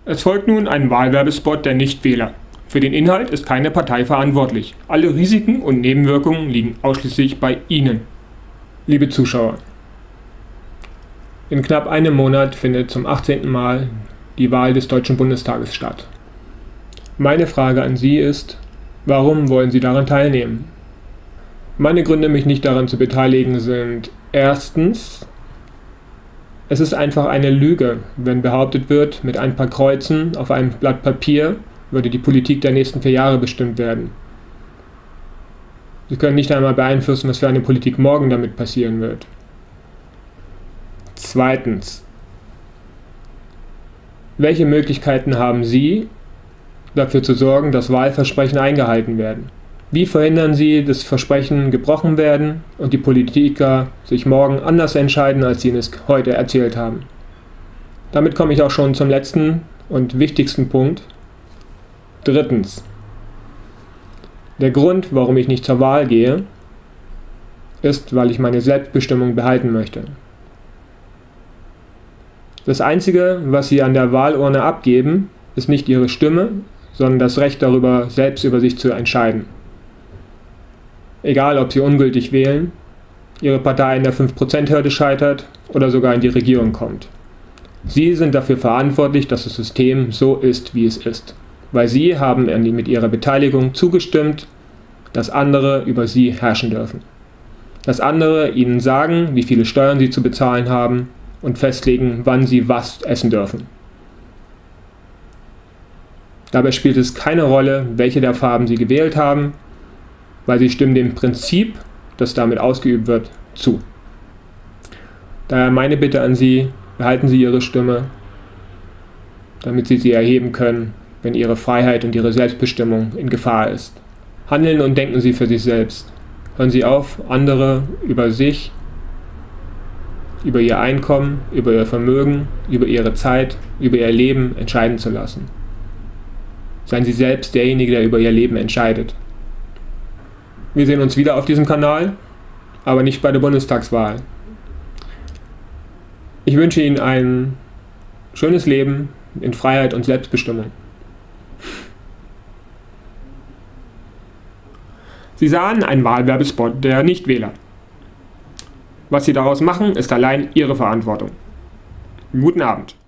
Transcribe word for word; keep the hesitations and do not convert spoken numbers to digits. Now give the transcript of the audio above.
Es folgt nun ein Wahlwerbespot der Nichtwähler. Für den Inhalt ist keine Partei verantwortlich. Alle Risiken und Nebenwirkungen liegen ausschließlich bei Ihnen. Liebe Zuschauer, in knapp einem Monat findet zum achtzehnten Mal die Wahl des Deutschen Bundestages statt. Meine Frage an Sie ist, warum wollen Sie daran teilnehmen? Meine Gründe, mich nicht daran zu beteiligen, sind erstens, es ist einfach eine Lüge, wenn behauptet wird, mit ein paar Kreuzen auf einem Blatt Papier würde die Politik der nächsten vier Jahre bestimmt werden. Sie können nicht einmal beeinflussen, was für eine Politik morgen damit passieren wird. Zweitens, welche Möglichkeiten haben Sie, dafür zu sorgen, dass Wahlversprechen eingehalten werden? Wie verhindern Sie, dass Versprechen gebrochen werden und die Politiker sich morgen anders entscheiden, als sie es heute erzählt haben? Damit komme ich auch schon zum letzten und wichtigsten Punkt. Drittens. Der Grund, warum ich nicht zur Wahl gehe, ist, weil ich meine Selbstbestimmung behalten möchte. Das Einzige, was Sie an der Wahlurne abgeben, ist nicht Ihre Stimme, sondern das Recht darüber, selbst über sich zu entscheiden. Egal, ob Sie ungültig wählen, Ihre Partei in der fünf Prozent Hürde scheitert oder sogar in die Regierung kommt. Sie sind dafür verantwortlich, dass das System so ist, wie es ist, weil Sie haben mit Ihrer Beteiligung zugestimmt, dass andere über Sie herrschen dürfen. Dass andere Ihnen sagen, wie viele Steuern Sie zu bezahlen haben und festlegen, wann Sie was essen dürfen. Dabei spielt es keine Rolle, welche der Farben Sie gewählt haben, weil Sie stimmen dem Prinzip, das damit ausgeübt wird, zu. Daher meine Bitte an Sie, behalten Sie Ihre Stimme, damit Sie sie erheben können, wenn Ihre Freiheit und Ihre Selbstbestimmung in Gefahr ist. Handeln und denken Sie für sich selbst. Hören Sie auf, andere über sich, über ihr Einkommen, über ihr Vermögen, über ihre Zeit, über ihr Leben entscheiden zu lassen. Seien Sie selbst derjenige, der über Ihr Leben entscheidet. Wir sehen uns wieder auf diesem Kanal, aber nicht bei der Bundestagswahl. Ich wünsche Ihnen ein schönes Leben in Freiheit und Selbstbestimmung. Sie sahen einen Wahlwerbespot der Nichtwähler. Was Sie daraus machen, ist allein Ihre Verantwortung. Guten Abend.